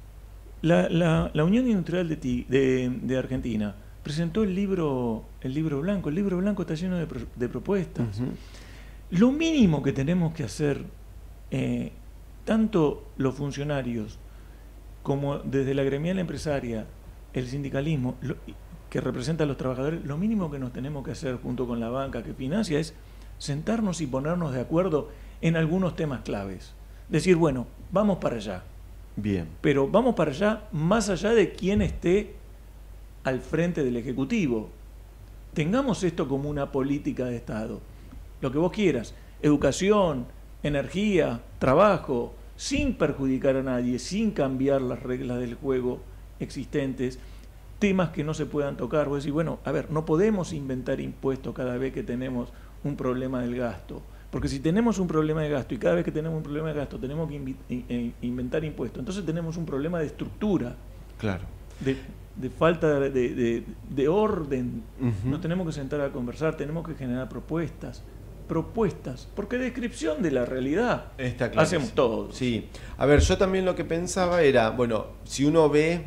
La, la, la Unión Industrial de, ti, de, de Argentina presentó el libro, el libro blanco. El libro blanco está lleno de, pro, de propuestas. Uh-huh. Lo mínimo que tenemos que hacer, eh, tanto los funcionarios como desde la gremial empresaria, el sindicalismo, lo, que representa a los trabajadores, lo mínimo que nos tenemos que hacer junto con la banca que financia es sentarnos y ponernos de acuerdo en algunos temas claves. Decir, bueno, vamos para allá. Bien. Pero vamos para allá más allá de quién esté al frente del Ejecutivo. Tengamos esto como una política de Estado. Lo que vos quieras. Educación, energía, trabajo, sin perjudicar a nadie, sin cambiar las reglas del juego existentes, temas que no se puedan tocar. Vos decís, bueno, a ver, no podemos inventar impuestos cada vez que tenemos un problema del gasto. Porque si tenemos un problema de gasto y cada vez que tenemos un problema de gasto tenemos que inventar impuestos, entonces tenemos un problema de estructura. Claro. De, de falta de, de, de orden. Uh-huh. Nos tenemos que sentar a conversar, tenemos que generar propuestas. Propuestas. Porque descripción de la realidad está claro, hacemos sí. todos. Sí. A ver, yo también lo que pensaba era, bueno, si uno ve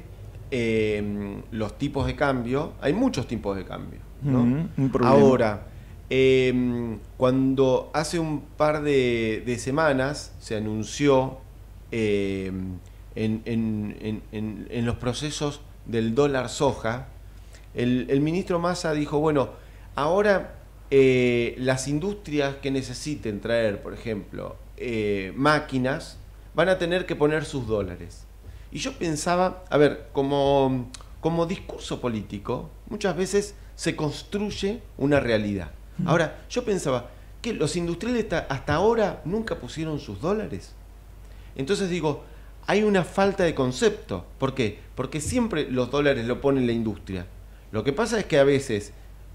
eh, los tipos de cambio, hay muchos tipos de cambio, ¿no? Uh-huh. Un problema. Ahora, Eh, cuando hace un par de, de semanas se anunció eh, en, en, en, en, en los procesos del dólar soja, el, el ministro Massa dijo, bueno, ahora eh, las industrias que necesiten traer, por ejemplo, eh, máquinas, van a tener que poner sus dólares. Y yo pensaba, a ver, como, como discurso político, muchas veces se construye una realidad. Ahora, yo pensaba que los industriales hasta ahora nunca pusieron sus dólares. Entonces digo, hay una falta de concepto. ¿Por qué? Porque siempre los dólares lo pone la industria. Lo que pasa es que a veces,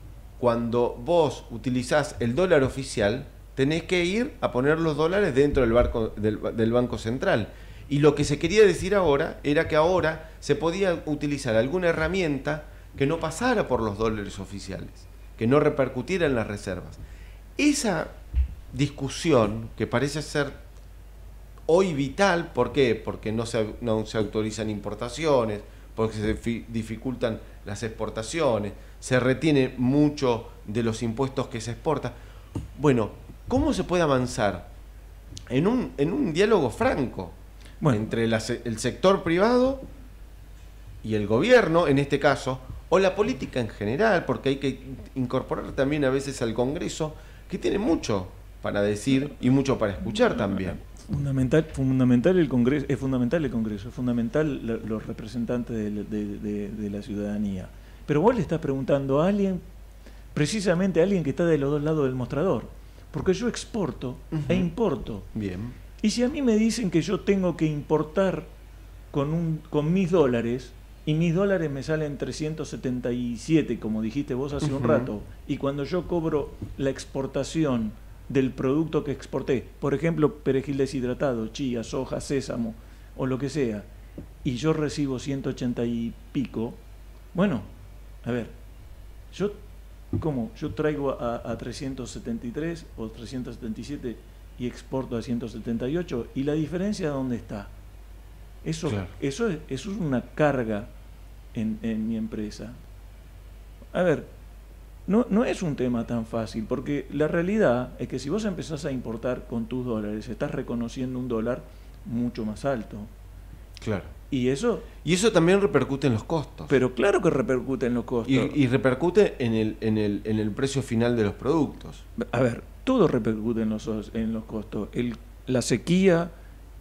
cuando vos utilizás el dólar oficial, tenés que ir a poner los dólares dentro del, barco, del, del Banco Central. Y lo que se quería decir ahora era que ahora se podía utilizar alguna herramienta que no pasara por los dólares oficiales, que no repercutiera en las reservas. Esa discusión, que parece ser hoy vital, ¿por qué? Porque no se, no se autorizan importaciones, porque se dificultan las exportaciones, se retiene mucho de los impuestos que se exporta. Bueno, ¿cómo se puede avanzar en un, en un diálogo franco bueno. entre la, el sector privado y el gobierno, en este caso, o la política en general, porque hay que incorporar también a veces al Congreso, que tiene mucho para decir y mucho para escuchar también? Fundamental, fundamental el Congreso, es fundamental el Congreso, es fundamental los representantes de, de, de, de la ciudadanía. Pero vos le estás preguntando a alguien precisamente alguien que está de los dos lados del mostrador. Porque yo exporto uh-huh. e importo. Bien. Y si a mí me dicen que yo tengo que importar con, un, con mis dólares, y mis dólares me salen trescientos setenta y siete, como dijiste vos hace uh-huh. un rato, y cuando yo cobro la exportación del producto que exporté, por ejemplo, perejil deshidratado, chía, soja, sésamo, o lo que sea, y yo recibo ciento ochenta y pico, bueno, a ver, yo, ¿cómo? Yo traigo a, a trescientos setenta y tres o trescientos setenta y siete y exporto a ciento setenta y ocho, ¿y la diferencia dónde está? Eso, claro. eso, es, eso es una carga en, en mi empresa. A ver, no, no es un tema tan fácil, porque la realidad es que si vos empezás a importar con tus dólares, estás reconociendo un dólar mucho más alto. Claro. Y eso, y eso también repercute en los costos. Pero claro que repercute en los costos. Y, y repercute en el, en, el, en el precio final de los productos. A ver, todo repercute en los, en los costos. El, la sequía,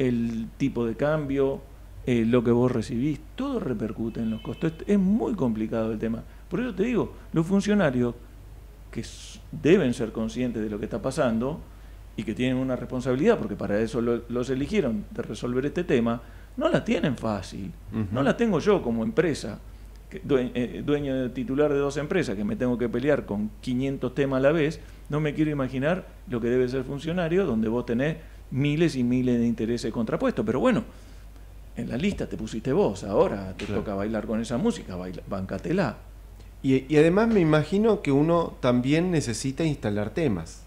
el tipo de cambio, eh, lo que vos recibís, todo repercute en los costos. Es, es muy complicado el tema. Por eso te digo, los funcionarios que deben ser conscientes de lo que está pasando y que tienen una responsabilidad, porque para eso lo, los eligieron, de resolver este tema, no la tienen fácil. Uh-huh. No la tengo yo como empresa, que, dueño, eh, dueño titular de dos empresas, que me tengo que pelear con quinientos temas a la vez. No me quiero imaginar lo que debe ser funcionario, donde vos tenés miles y miles de intereses contrapuestos. Pero bueno, en la lista te pusiste vos, ahora te claro. toca bailar con esa música, baila, bancatela. Y, y además me imagino que uno también necesita instalar temas.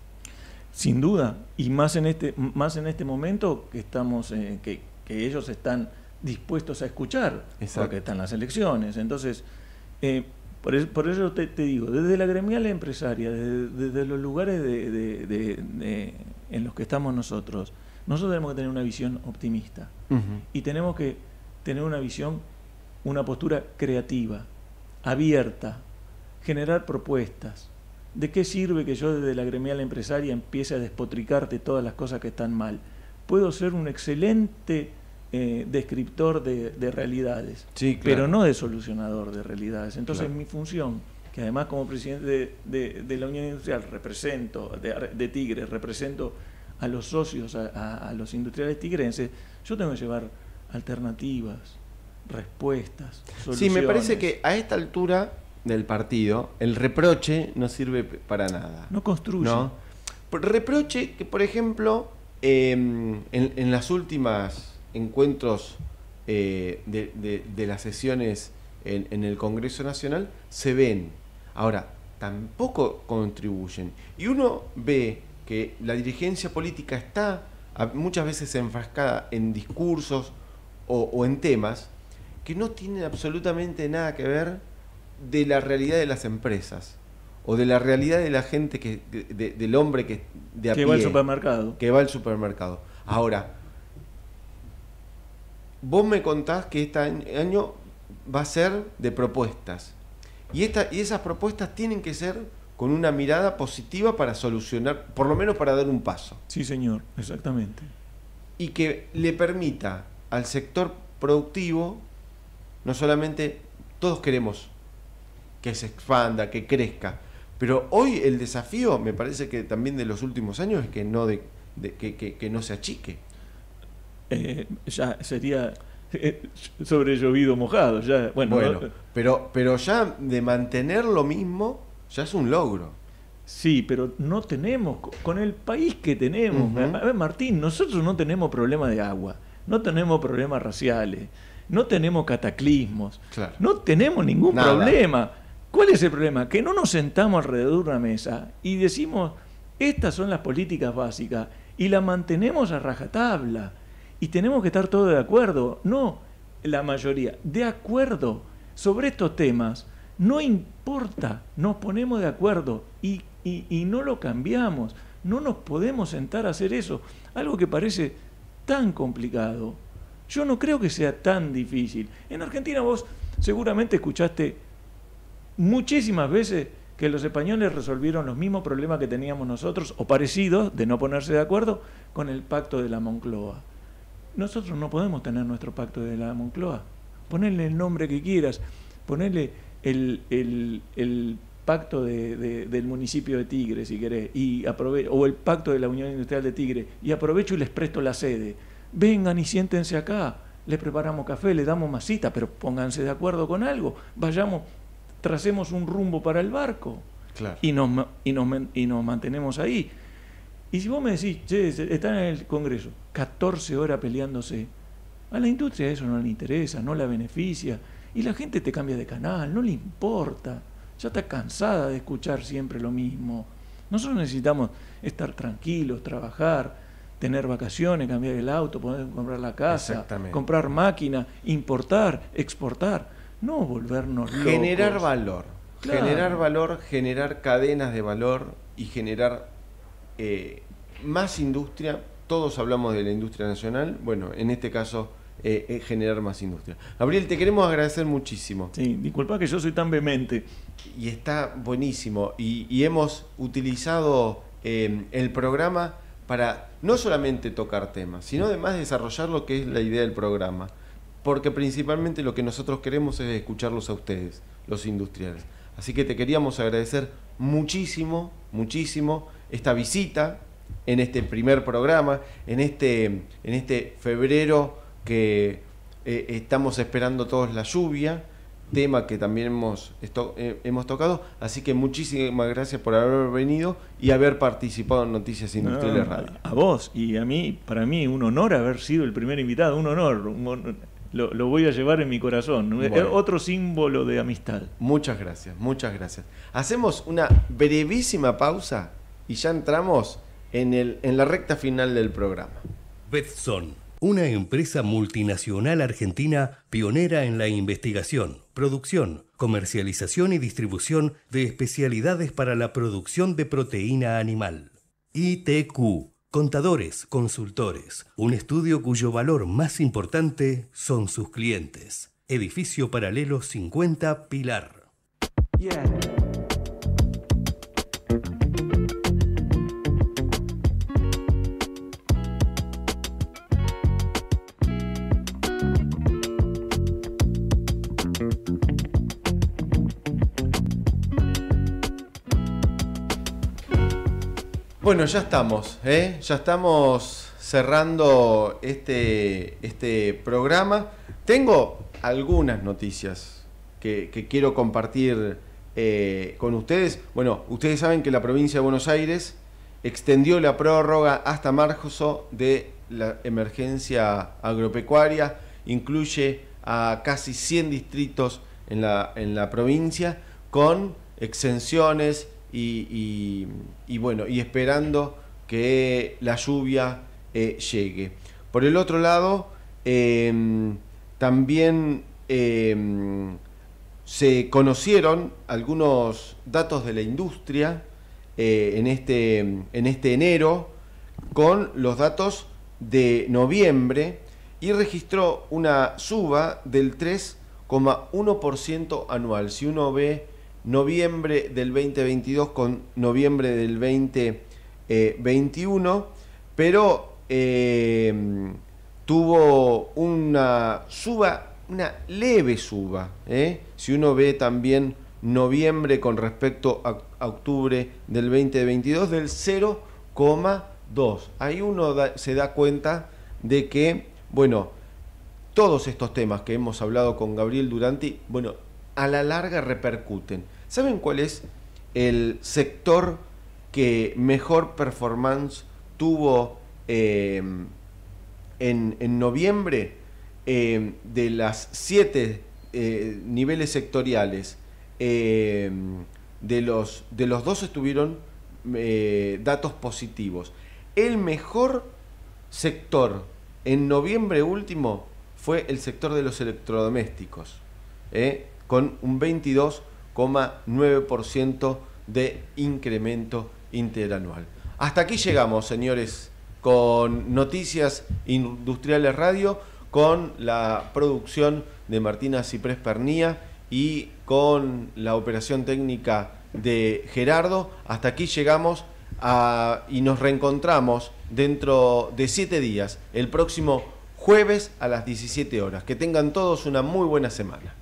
Sin duda, y más en este, más en este momento que estamos, eh, que, que ellos están dispuestos a escuchar, Exacto. porque están las elecciones. Entonces, eh, por, eso, por eso te, te digo, desde la gremial empresaria, desde, desde los lugares de, de, de, de, en los que estamos nosotros, nosotros tenemos que tener una visión optimista. Uh-huh. Y tenemos que tener una visión, una postura creativa, abierta, generar propuestas. ¿De qué sirve que yo desde la gremial empresaria empiece a despotricarte todas las cosas que están mal? Puedo ser un excelente eh, descriptor de, de realidades, sí, claro. pero no de solucionador de realidades. Entonces claro. mi función, que además como presidente de, de, de la Unión Industrial represento, de, de Tigre, represento a los socios, a, a, a los industriales tigrenses, yo tengo que llevar alternativas, respuestas, soluciones. Sí, me parece que a esta altura del partido, el reproche no sirve para nada. No construye. ¿No? Reproche que, por ejemplo, eh, en, en las últimas encuentros eh, de, de, de las sesiones en, en el Congreso Nacional se ven. Ahora, tampoco contribuyen. Y uno ve que la dirigencia política está muchas veces enfrascada en discursos o, o en temas que no tienen absolutamente nada que ver de la realidad de las empresas o de la realidad de la gente que de, de, del hombre que de a que pie, va al supermercado que va al supermercado. Ahora, vos me contás que este año va a ser de propuestas y esta y esas propuestas tienen que ser con una mirada positiva para solucionar, por lo menos para dar un paso. Sí, señor, exactamente. Y que le permita al sector productivo, no solamente todos queremos que se expanda, que crezca, pero hoy el desafío, me parece que también de los últimos años, es que no de, de que, que, que no se achique. Eh, ya sería eh, sobre llovido mojado, ya bueno, bueno no, pero pero ya de mantener lo mismo ya es un logro. Sí, pero no tenemos, con el país que tenemos, uh-huh. a ver, Martín, nosotros no tenemos problema de agua, no tenemos problemas raciales, no tenemos cataclismos, claro. no tenemos ningún Nada. problema. ¿Cuál es el problema? Que no nos sentamos alrededor de una mesa y decimos, estas son las políticas básicas, y las mantenemos a rajatabla, y tenemos que estar todos de acuerdo, no la mayoría, de acuerdo sobre estos temas. No importa, nos ponemos de acuerdo y, y, y no lo cambiamos. No nos podemos sentar a hacer eso. Algo que parece tan complicado. Yo no creo que sea tan difícil. En Argentina vos seguramente escuchaste muchísimas veces que los españoles resolvieron los mismos problemas que teníamos nosotros, o parecidos, de no ponerse de acuerdo, con el pacto de la Moncloa. Nosotros no podemos tener nuestro pacto de la Moncloa. Ponele el nombre que quieras, ponele el, el, el pacto de, de, del municipio de Tigre, si querés, y aprove o el pacto de la Unión Industrial de Tigre, y aprovecho y les presto la sede. Vengan y siéntense acá, les preparamos café, les damos masita, pero pónganse de acuerdo con algo, vayamos, tracemos un rumbo para el barco, claro. y, nos, y, nos, y nos mantenemos ahí. Y si vos me decís, che, están en el Congreso, catorce horas peleándose, a la industria eso no le interesa, no la beneficia, y la gente te cambia de canal, no le importa, ya está cansada de escuchar siempre lo mismo. Nosotros necesitamos estar tranquilos, trabajar, tener vacaciones, cambiar el auto, poder comprar la casa, comprar máquina, importar, exportar, no volvernos locos. Generar valor, claro. generar valor, generar cadenas de valor y generar eh, más industria. Todos hablamos de la industria nacional, bueno, en este caso eh, eh, generar más industria. Gabriel, te queremos agradecer muchísimo. Sí, disculpa que yo soy tan vehemente. Y está buenísimo, y, y hemos utilizado eh, el programa para no solamente tocar temas, sino además desarrollar lo que es la idea del programa, porque principalmente lo que nosotros queremos es escucharlos a ustedes, los industriales. Así que te queríamos agradecer muchísimo, muchísimo esta visita en este primer programa, en este, en este febrero que eh, estamos esperando todos la lluvia, tema que también hemos, esto, eh, hemos tocado, así que muchísimas gracias por haber venido y haber participado en Noticias Industriales no, Radio. A, a vos y a mí, para mí un honor haber sido el primer invitado, un honor, un honor lo, lo voy a llevar en mi corazón, bueno, otro símbolo de amistad. Muchas gracias, muchas gracias. Hacemos una brevísima pausa y ya entramos en, el, en la recta final del programa. Bethson, una empresa multinacional argentina pionera en la investigación, producción, comercialización y distribución de especialidades para la producción de proteína animal. I T Q, contadores, consultores, un estudio cuyo valor más importante son sus clientes. Edificio Paralelo cincuenta Pilar. Yeah. Bueno, ya estamos, ¿eh? ya estamos cerrando este, este programa. Tengo algunas noticias que, que quiero compartir eh, con ustedes. Bueno, ustedes saben que la provincia de Buenos Aires extendió la prórroga hasta marzo de la emergencia agropecuaria. Incluye a casi cien distritos en la, en la provincia con exenciones y, y, y bueno, y esperando que la lluvia eh, llegue. Por el otro lado, eh, también eh, se conocieron algunos datos de la industria eh, en, este, en este enero con los datos de noviembre y registró una suba del tres coma uno por ciento anual. Si uno ve noviembre del veinte veintidós con noviembre del veinte veintiuno, pero eh, tuvo una suba, una leve suba, ¿eh? Si uno ve también noviembre con respecto a, a octubre del veinte veintidós, del cero coma dos. Ahí uno da, se da cuenta de que, bueno, todos estos temas que hemos hablado con Gabriel Duranti, bueno, a la larga repercuten. ¿Saben cuál es el sector que mejor performance tuvo eh, en, en noviembre? Eh, de las siete eh, niveles sectoriales, eh, de, los, de los dos estuvieron eh, datos positivos. El mejor sector en noviembre último fue el sector de los electrodomésticos, eh, con un veintidós coma nueve por ciento de incremento interanual. Hasta aquí llegamos, señores, con Noticias Industriales Radio, con la producción de Martina Ciprés Pernía y con la operación técnica de Gerardo. Hasta aquí llegamos a, y nos reencontramos dentro de siete días, el próximo jueves a las diecisiete horas. Que tengan todos una muy buena semana.